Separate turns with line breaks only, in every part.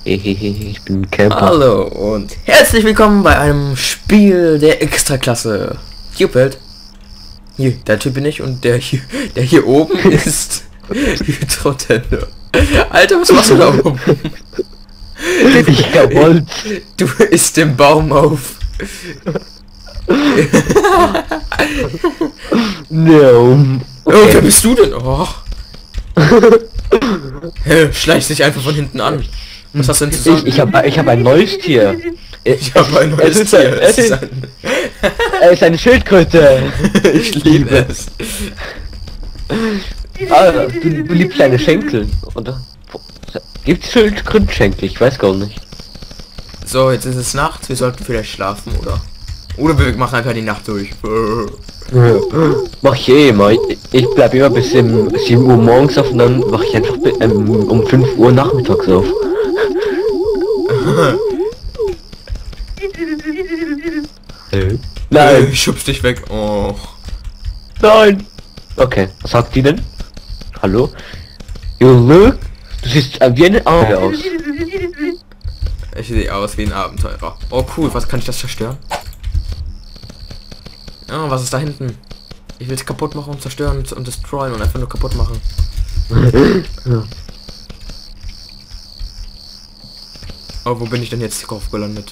Hehehe, ich bin ein Camper.
Hallo und herzlich willkommen bei einem Spiel der Extraklasse. Cupid. Hier, der Typ bin ich und der hier oben ist Hydrotende. Alter, was machst du da oben?
Ich hab Holz.
Du isst den Baum auf.
No.
Oh, wer bist du denn? Oh. Schleicht dich einfach von hinten an. Was hast du denn zu sagen?
Ich hab ein neues Tier.
Ich habe ein neues Tier.
Er ist eine Schildkröte.
Ich liebe es.
Ah, du liebst deine Schenkel, oder? Gibt's Schildkrötenschenkel? Ich weiß gar nicht.
So, jetzt ist es nachts. Wir sollten vielleicht schlafen, oder? Oder wir machen einfach die Nacht durch.
Mach ich eh immer. Ich bleib immer bis 7 Uhr morgens auf und dann mache ich einfach um 5 Uhr nachmittags auf. Nein.
Ich schubst dich weg. Oh.
Nein. Okay, was sagt die denn? Hallo? Junge, du siehst wie eine Arme aus.
Ich sehe aus wie ein Abenteurer. Oh cool, was kann ich das zerstören? Oh, was ist da hinten? Ich will es kaputt machen und zerstören und destroyen und einfach nur kaputt machen. Oh, wo bin ich denn jetzt drauf gelandet?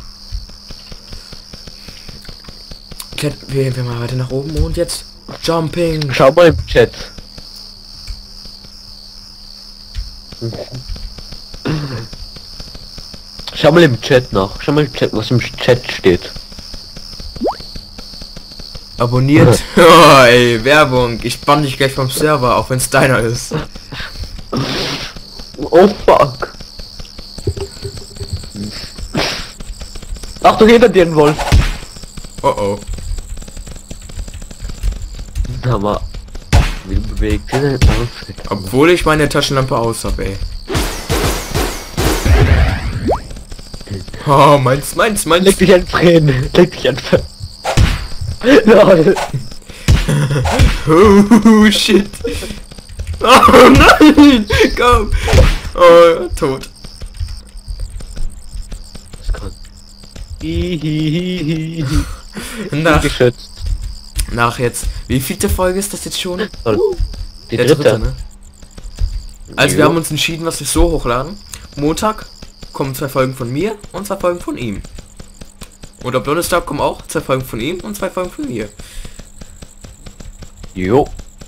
Wir mal weiter nach oben und jetzt Jumping.
Schau mal im Chat. Schau mal im Chat nach. Schau mal im Chat, was im Chat steht.
Abonniert. Oh, ey, Werbung. Ich bann dich gleich vom Server, auch wenn es deiner ist.
Oh fuck. Achtung, hinter dir ein Wolf.
Oh oh.
Aber wie bewegt sich denn aus?
Obwohl ich meine Taschenlampe aus habe, ey. Oh, meins.
Leg dich an Tränen. Leg dich an Lol.
Oh, shit. Oh nein. Komm. Oh, tot.
Geschützt.
Nach jetzt. Wie vielte Folge ist das jetzt schon?
Die
Der
dritte.
ne? Also wir haben uns entschieden, was wir so hochladen. Montag kommen 2 Folgen von mir und 2 Folgen von ihm. Und am Donnerstag kommen auch 2 Folgen von ihm und 2 Folgen von mir.
Jo.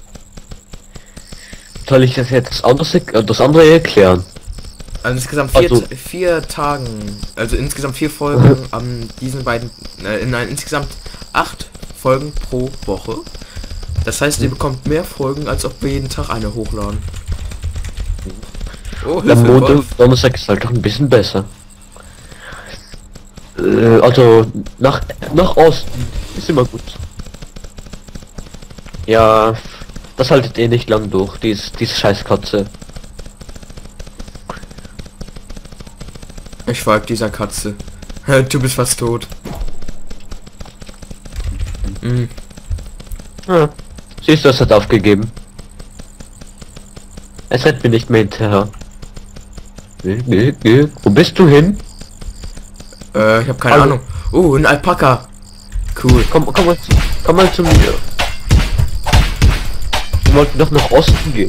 Soll ich das jetzt das andere erklären?
Also insgesamt 4 Tagen, also insgesamt 4 Folgen an diesen beiden, insgesamt 8 Folgen pro Woche. Das heißt, ihr bekommt mehr Folgen, als ob wir jeden Tag eine hochladen. Oh,
Am Montag, Donnerstag ist halt doch ein bisschen besser. Also nach Osten ist immer gut. Ja, das haltet eh nicht lang durch, diese Scheißkatze.
Ich folge dieser Katze. Du bist fast tot. Mhm.
Ja, siehst du, es hat aufgegeben. Es rennt mir nicht mehr hinterher. Wo bist du hin?
Ich habe keine Ahnung. Oh, ein Alpaka. Cool.
Komm mal zu mir. Wir wollten doch nach Osten gehen.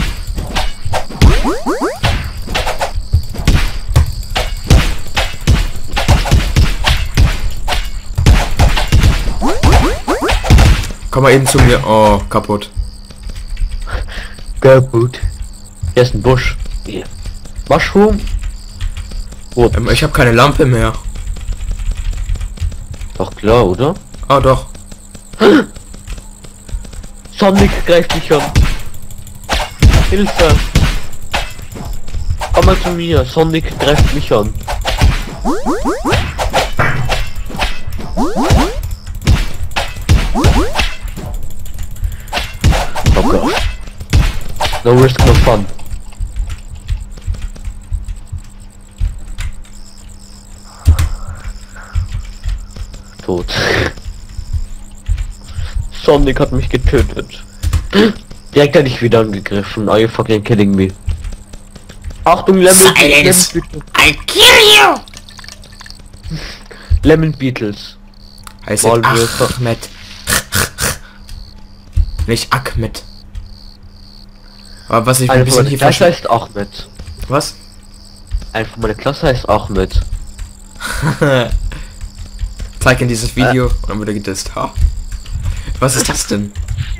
Komm mal eben zu mir. Oh, kaputt.
Kaputt. Hier ist ein Busch. Hier. Mushroom. Oh,
Ich habe keine Lampe mehr.
doch klar, oder?
Ah, doch.
Sonic greift mich an. Hilfe. Komm mal zu mir. Sonic greift mich an. Oh Gott. No risk, no fun. Tot. Sonic hat mich getötet. Direkt hätte ich wieder angegriffen. Are you fucking kidding me? Achtung, Lemon,
Silence! I kill you!
Lemon Beatles.
Heißt
Wahlwürfe.
Ahmed. Nicht Ahmed. Aber was ich ein
Einer von
bisschen
meiner
hier
Klasse
verstehe.
heißt Ahmed.
Was?
Einer von meiner Klasse heißt Ahmed.
Zeig in dieses Video und dann wird er gedisst. Ha. Was ist das denn?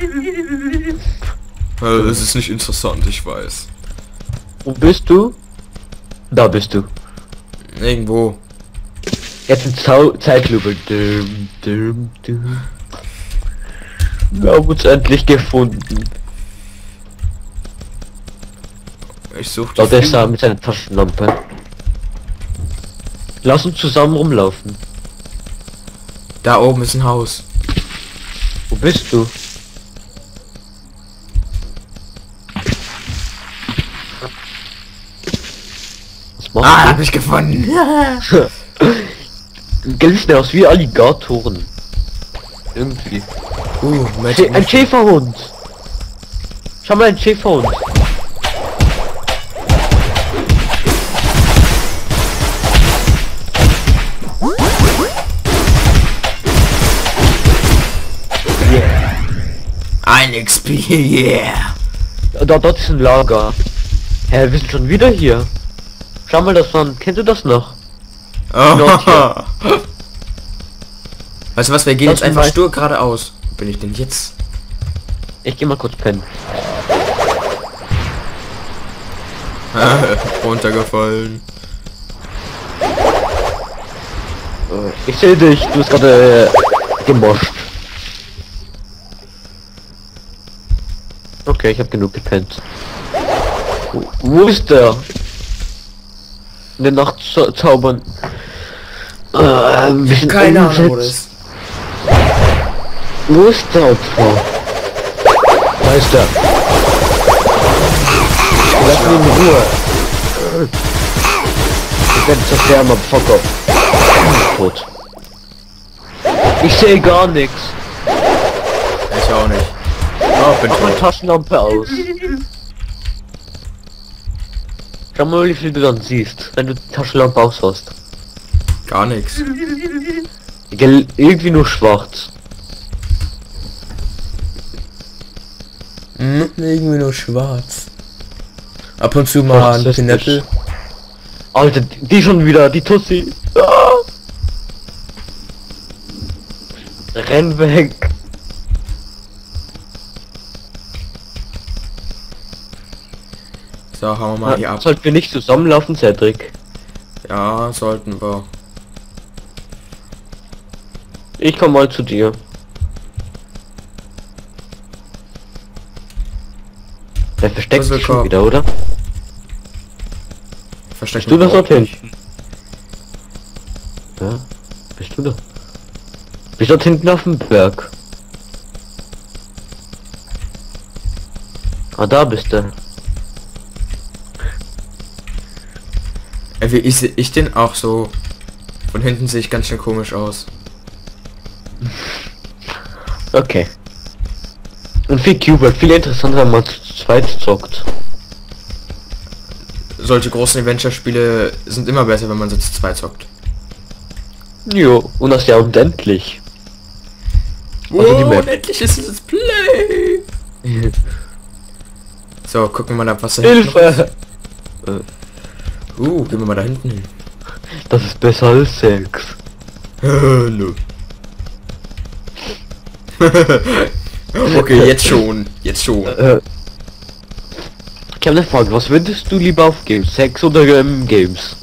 Es ist nicht interessant, ich weiß.
Wo bist du? Da bist du.
Irgendwo.
Jetzt in Zeitlupe. Dum, dum, dum. Wir haben uns endlich gefunden.
Ich suche
Da ist er mit seiner Taschenlampe. Lass uns zusammen rumlaufen.
Da oben ist ein Haus.
Wo bist du? Was machst
Ah, hab ich gefunden.
du? Gell, sieht aus wie Alligatoren. Irgendwie. Ein Schäferhund. Schau mal, ein Schäferhund.
Ein XP, yeah.
Dort ist ein Lager. Hä, wir sind schon wieder hier. Schau mal das an. Kennst du das noch?
Oh. Weißt du was, wir gehen
Das
jetzt einfach
weiß-
stur geradeaus. Wo bin ich denn jetzt?
Ich geh mal kurz pennen.
Runtergefallen.
Ich sehe dich. Du bist gerade gemoscht. Okay, ich habe genug gepennt. Wo ist der? In der Nacht zaubern. Wir sind
Keine Ahnung, wo das
umgesetzt.
ist.
Wo ist der Opfer? Da ist er. Lass ihn in Ruhe. Ich werde zersterben, aber fuck off. Tot. Ich sehe gar nichts.
Ich auch nicht. Oh, bin
Mach mal
tot.
Taschenlampe aus. Schau mal, wie viel du dann siehst, wenn du die Taschenlampe aus hast.
Gar nichts.
Irgendwie nur schwarz.
Irgendwie nur schwarz. Ab und zu
Ach,
mal ein
das ist
Pinettel.
Alter, die schon wieder, die Tussi. Ah! Renn weg.
So, hauen wir mal hier ab.
Sollten wir nicht zusammenlaufen, Cedric?
Ja, sollten wir.
Ich komm mal zu dir. Der versteckt sich schon
willkommen.
wieder, oder?
Verstecken
Du das
wir
dorthin?
nicht.
Ja, bist du da? Bist dort hinten auf dem Berg? Ah, da bist du.
Wie ich den auch so. Von hinten sehe ich ganz schön komisch aus.
Okay. Und viel Cube, viel interessanter, wenn man zu zweit zockt.
Solche großen Adventure-Spiele sind immer besser, wenn man so zu zweit zockt.
Jo, und das ja unendlich. Also die Map.
endlich ist es Play! So, gucken wir mal ab, was da hinten
Hilfe!
noch ist. Gehen wir mal da hinten hin.
Das ist besser als Sex.
Nö. Okay, jetzt schon. Jetzt schon.
Ich habe eine Frage, was würdest du lieber aufgeben? Sex oder Games?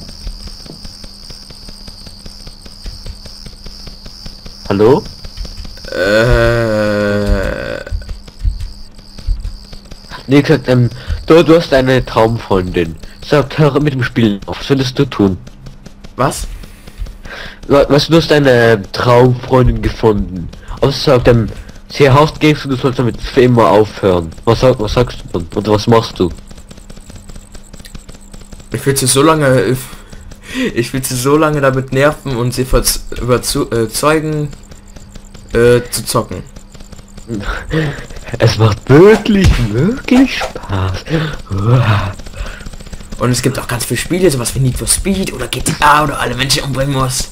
Hallo? Nee, gesagt, du hast eine Traumfreundin. Sag, hör mit dem Spiel auf. Was würdest du tun?
Was?
Weißt du, du hast eine Traumfreundin gefunden. Aber sagt, sie haust Games und du sollst damit für immer aufhören. Was sagst du dann? Oder was machst du?
Ich will sie so lange... Ich will sie so lange damit nerven und sie überzeugen, zu zocken.
Es macht wirklich Spaß.
Und es gibt auch ganz viele Spiele, sowas wie Need for Speed oder GTA oder alle Menschen umbringen muss.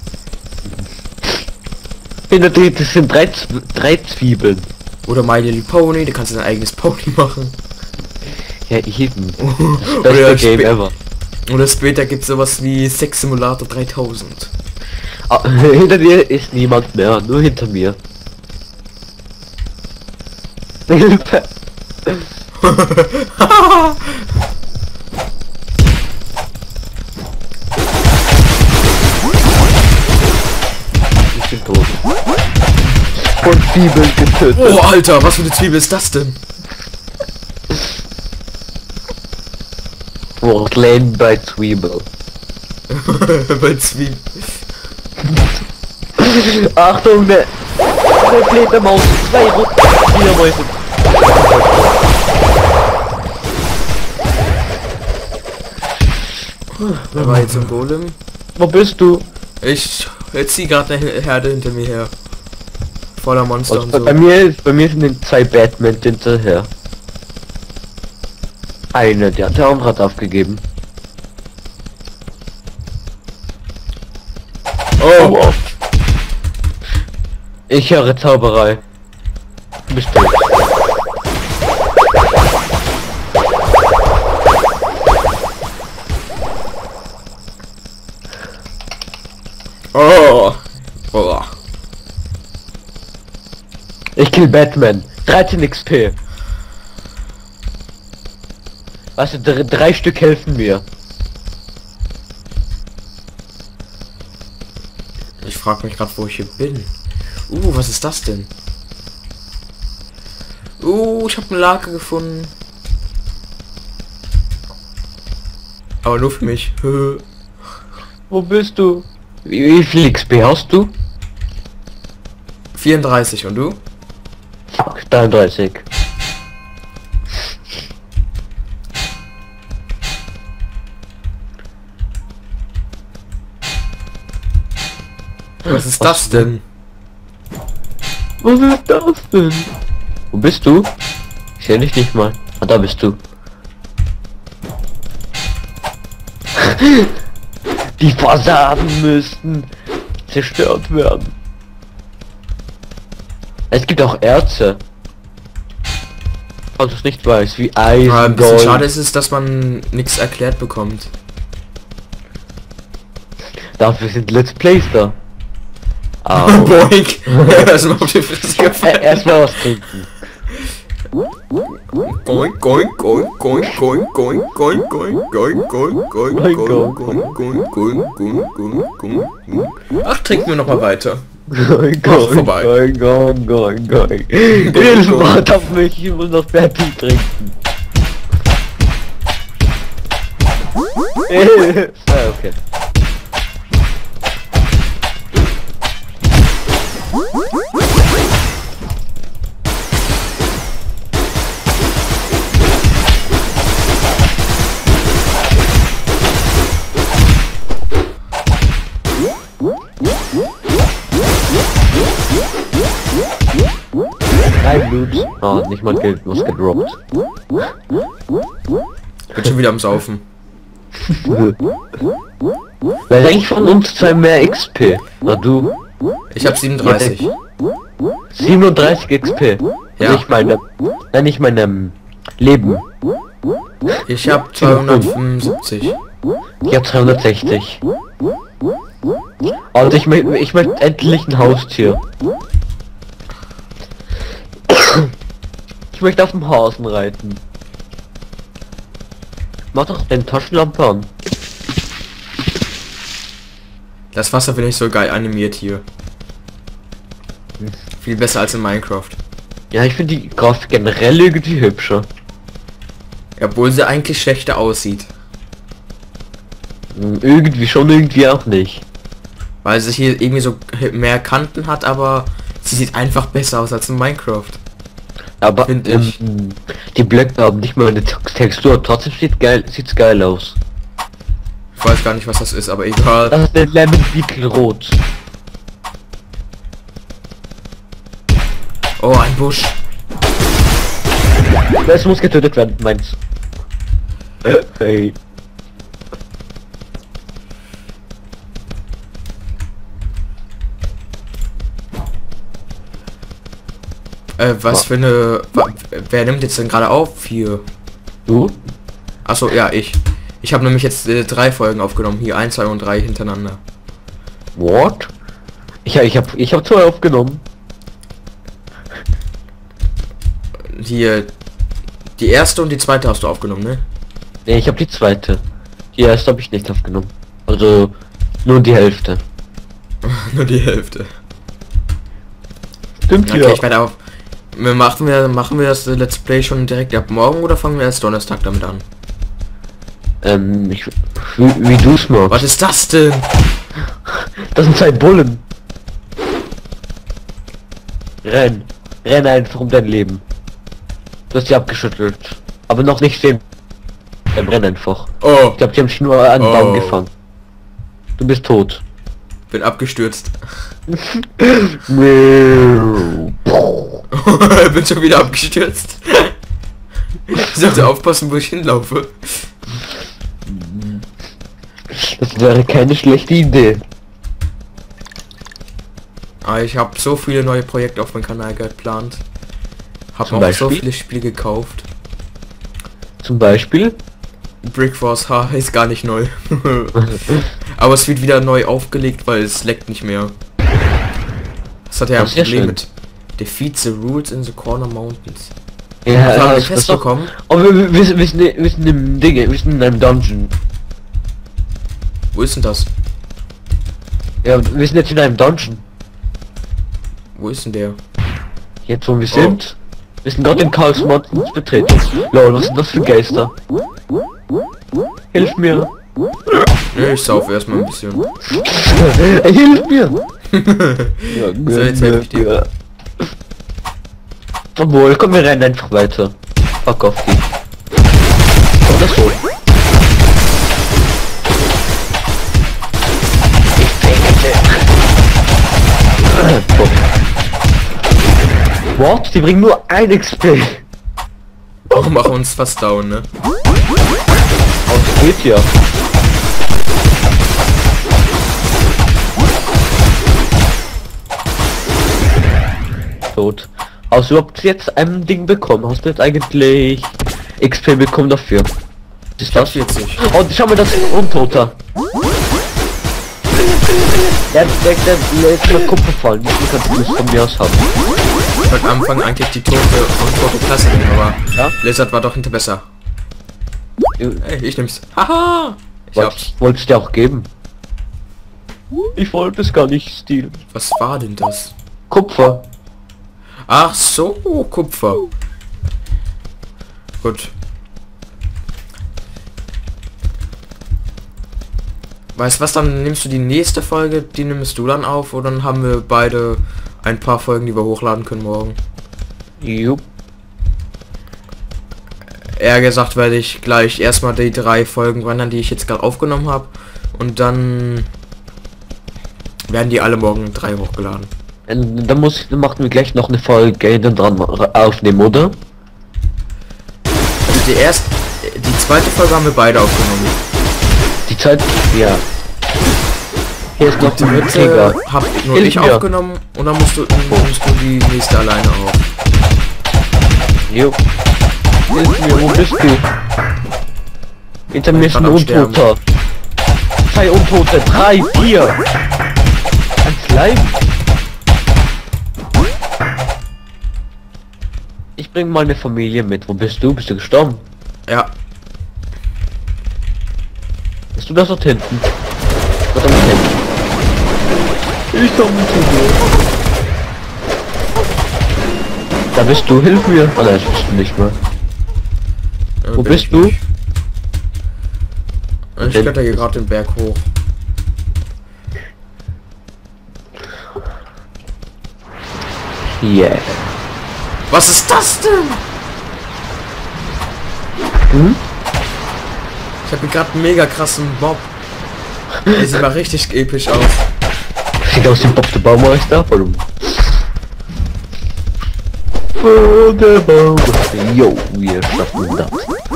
Hinter dir, das sind drei Zwiebeln.
Oder My Little Pony, da kannst du dein eigenes Pony machen.
Ja, eben.
Oder,
Das Game ever.
oder später gibt es sowas wie Sex Simulator 3000.
Ah, hinter dir ist niemand mehr, nur hinter mir. Hilfe! Ich bin tot. Von Zwiebeln getötet.
Oh Alter, was für eine Zwiebel ist das denn?
Portland bei Zwiebel.
Bei Zwiebel.
Achtung, ne Fledermaus, 2 Fledermäuse.
Wer war jetzt im Golem?
Wo bist du?
Ich ziehe gerade eine Herde hinter mir her. Voller Monster und so.
Bei mir sind den 2 Batman hinterher. Eine, der andere hat aufgegeben.
Oh!
Wow. Ich höre Zauberei. Du bist tot.
Oh! Oh!
Ich kill Batman. 13 XP. Weißt du, 3 Stück helfen mir.
Ich frage mich gerade, wo ich hier bin. Was ist das denn? Ich habe ein Lager gefunden. Aber nur für mich.
Wo bist du? Wie viel XP hast du?
34 und du?
33.
Was ist das denn?
Was ist das denn? Wo bist du? Ich sehe dich nicht mal. Ah, da bist du. Die Fassaden müssten zerstört werden. Es gibt auch Erze. Falls du es nicht weißt, wie Eisen,
Ein bisschen
Gold.
schade ist es, dass man nichts erklärt bekommt.
Dafür sind Let's Plays da. Au.
Boink! Erstmal auf die Fresse gefallen.
Erstmal was trinken.
Goink, goink, goink, goink, goink, goink, goink, goink, goink, goink, goink, goink, goink, goink, goink, goink, goink. Ach, trinken wir noch mal weiter. Vorbei.
Hilfe, warte auf mich, ich muss noch fertig trinken. Okay. Blut. Ah, nicht mal Geld, was gedroppt.
Bin schon wieder am Saufen.
Wer denkt von uns 2 mehr XP? Na du?
Ich habe 37.
37 XP.
Ja.
Nicht meine. Nein, nicht meine Leben.
Ich habe 275.
Ich hab 360. Und ich möchte endlich ein Haustier. Ich möchte auf dem Hasen reiten. Mach doch den Taschenlampe an.
Das Wasser finde ich so geil animiert hier. Viel besser als in Minecraft.
Ja, ich finde die Grafik generell irgendwie hübscher.
Obwohl sie eigentlich schlechter aussieht.
Irgendwie schon, irgendwie auch nicht.
Weil sie hier irgendwie so mehr Kanten hat, aber sie sieht einfach besser aus als in Minecraft.
Aber
Find ich.
Die Blöcke haben nicht mal eine Textur, trotzdem sieht's geil aus.
Ich weiß gar nicht, was das ist, aber egal.
Das ist der Lemon Beetle Rot.
Oh, ein Busch.
Das muss getötet werden, meins. Hey.
Was für eine... Wer nimmt jetzt denn gerade auf? Hier.
Du?
Achso, ja, ich. Ich habe nämlich jetzt 3 Folgen aufgenommen. Hier 1, 2 und 3 hintereinander.
What? Ich hab 2 aufgenommen.
Hier... Die erste und die zweite hast du aufgenommen, ne?
Nee, ich habe die zweite. Die erste habe ich nicht aufgenommen. Also nur die Hälfte.
Nur die Hälfte.
Stimmt
Okay, ich werde auf... Machen wir das Let's Play schon direkt ab morgen oder fangen wir erst Donnerstag damit an?
Wie du's magst.
Was ist das denn?
Das sind 2 Bullen. Renn. Renn einfach um dein Leben. Du hast die abgeschüttelt. Aber noch nicht den. Renn einfach.
Oh.
Ich glaube, die haben dich nur an den Baum gefangen. Du bist tot.
Bin abgestürzt. Bin schon wieder abgestürzt. Ich sollte aufpassen, wo ich hinlaufe.
Das wäre keine schlechte Idee.
Aber ich habe so viele neue Projekte auf meinem Kanal geplant. Habe
Zum
auch so
Beispiel?
viele Spiele gekauft.
Zum Beispiel?
Brick Force H ist gar nicht neu. Aber es wird wieder neu aufgelegt, weil es leckt nicht mehr. Das hat ja ein
Das ist ja
Problem
schön.
mit Defeat the Rules in the Corner Mountains.
Ja,
Haben wir
das
Test
doch.
bekommen?
Oh, wir sind im Dinge, wir sind in einem Dungeon.
Wo ist denn das?
Ja, wir sind jetzt in einem Dungeon.
Wo ist denn der?
Jetzt wo wir sind. Wir sind gerade in Karls Mountains betreten. Lol, was sind das für Geister? Hilf mir!
Ne, ich sauf erstmal ein bisschen.
Hilf mir!
So, jetzt helf ich dir.
Obwohl, komm, wir rennen einfach weiter. Fuck off die. Oder so. What? Die bringen nur ein XP.
Auch machen uns fast down, ne?
Das geht ja. Tot. Hast du überhaupt jetzt ein Ding bekommen? Hast du jetzt eigentlich XP bekommen dafür? Was ist das?
40.
Oh, schau mal, das ist ein Untoter. Der lässt mal Kupfer fallen. Du kannst es von mir aus haben.
Ich wollte am Anfang eigentlich die tote Klasse nehmen, aber
Ja?
Blizzard war doch hinter besser. Ey, ich nehm's. Haha! Ich hab's.
Wollte ich dir auch geben. Ich wollte es gar nicht stehlen.
Was war denn das?
Kupfer.
Ach so, Kupfer. Gut. Weißt was, dann nimmst du die nächste Folge, die nimmst du dann auf, oder dann haben wir beide ein paar Folgen, die wir hochladen können morgen.
Jupp.
Eher gesagt werde ich gleich erstmal die 3 Folgen wandern, die ich jetzt gerade aufgenommen habe, und dann werden die alle morgen 3 hochgeladen.
Dann machen wir gleich noch eine Folge dann dran aufnehmen, oder?
Die zweite Folge haben wir beide aufgenommen.
Die Zeit, ja. Hier ist noch die
Dritte
Mütze.
hab nur
Hilf
ich
mir.
aufgenommen, und dann musst du die nächste alleine auf.
Jo. Hilf mir, wo bist du? Hinter mir ist ein
kann auch sterben.
Untoter. 2 Untote, 3, 4. Ein Slime. Ich bringe meine Familie mit. Wo bist du? Bist du gestorben?
Ja,
Bist du das dort hinten? Dort am hinten. Ich komme zu dir. Da bist du, hilf mir. Oh nein, das bist du nicht mehr. Wo
bin
bist
ich
du?
nicht. Ich kletter hier gerade den Berg hoch.
Yeah.
Was ist das denn?
Hm?
Ich habe gerade einen mega krassen Bob. Der sieht mal richtig episch aus.
Sieht aus wie Bob der Baumeister. Warum? Der Baumeister. Jo, wir schaffen das.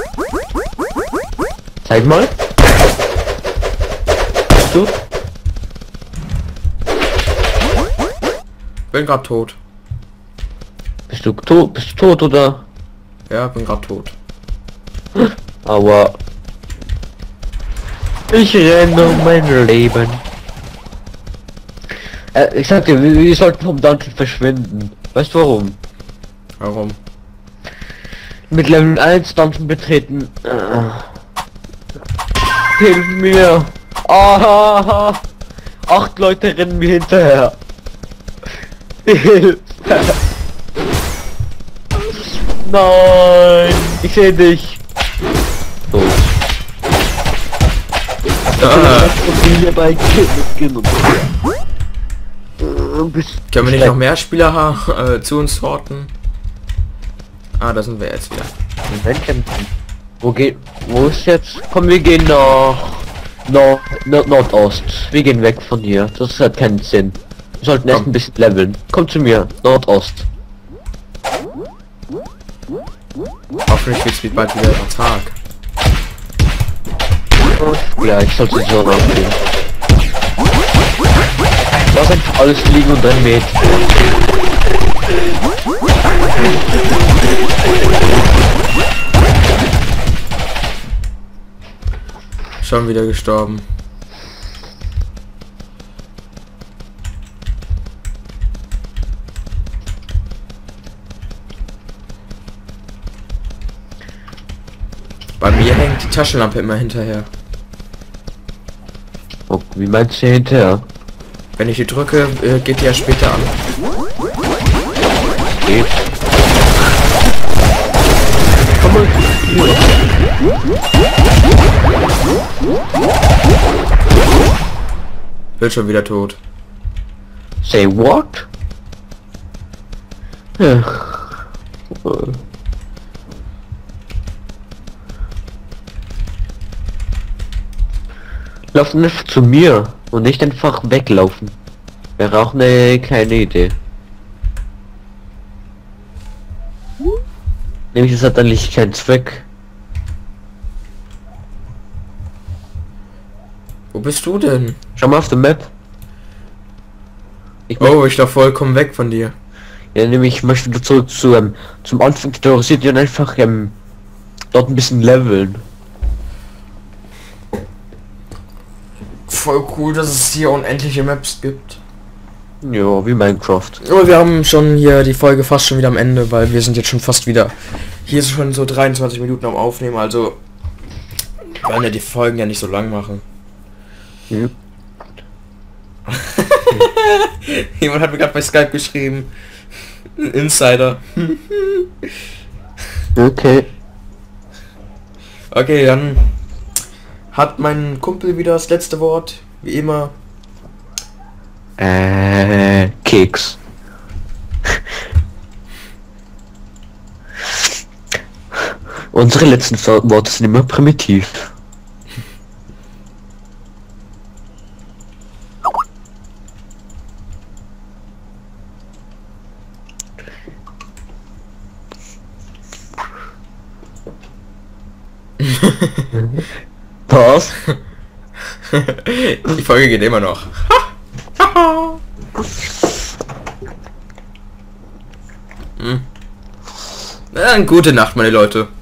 Zeig mal. Bist du?
Bin gerade tot.
Bist du tot? Bist du tot oder?
Ja, bin gerade tot.
Aber ich renne um mein Leben. Ich sag dir, wir sollten vom Dungeon verschwinden. Weißt du warum?
Warum?
Mit Level 1 Dungeon betreten. Hilf mir! Ah, 8 Leute rennen mir hinterher. Hilfe! Nein! Ich sehe dich! So.
Können wir nicht noch mehr Spieler zu uns horten? Ah, da sind wir jetzt wieder.
Wo ist jetzt? Komm, wir gehen nach Nordost. Wir gehen weg von hier. Das hat keinen Sinn. Wir sollten erst ein bisschen leveln. Komm zu mir, Nordost.
Hoffentlich wird's bald wieder Tag.
Ja, ich sollte so rausgehen. Lass einfach alles liegen und dann mäht.
Schon wieder gestorben. Bei mir hängt die Taschenlampe immer hinterher.
Oh, wie meinst du hinterher?
Wenn ich die drücke, geht die ja später an.
Geht. Komm mal.
Wird schon wieder tot.
Say what? Laufen einfach zu mir und nicht einfach weglaufen. Wäre auch eine kleine Idee. Nämlich es hat eigentlich keinen Zweck.
Wo bist du denn?
Schau mal auf der Map.
Ich doch vollkommen weg von dir.
Ja, nämlich ich möchte zurück zu zum Anfang terrorisiert und einfach dort ein bisschen leveln.
Voll cool, dass es hier unendliche Maps gibt.
Ja, wie Minecraft.
Aber wir haben schon hier die Folge fast schon wieder am Ende, weil wir sind jetzt schon fast wieder. Hier ist schon so 23 Minuten am Aufnehmen, also wollen ja die Folgen ja nicht so lang machen.
Ja.
Jemand hat mir gerade bei Skype geschrieben. Ein Insider.
Okay.
Okay, dann hat mein Kumpel wieder das letzte Wort, wie immer.
Keks. Unsere letzten Worte sind immer primitiv. Was?
Die Folge geht immer noch. Gute Nacht, meine Leute.